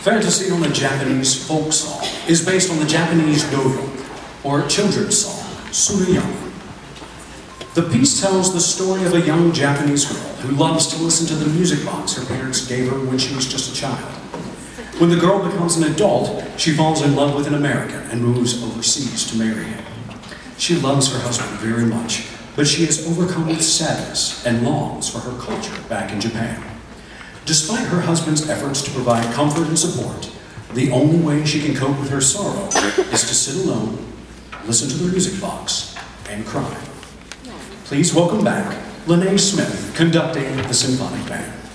Fantasy on a Japanese folk song is based on the Japanese dodo, or children's song, Tsuruyama. The piece tells the story of a young Japanese girl who loves to listen to the music box her parents gave her when she was just a child. When the girl becomes an adult, she falls in love with an American and moves overseas to marry him. She loves her husband very much, but she is overcome with sadness and longs for her culture back in Japan. Despite her husband's efforts to provide comfort and support, the only way she can cope with her sorrow is to sit alone, listen to the music box, and cry. Please welcome back Lene Smith, conducting the symphonic band.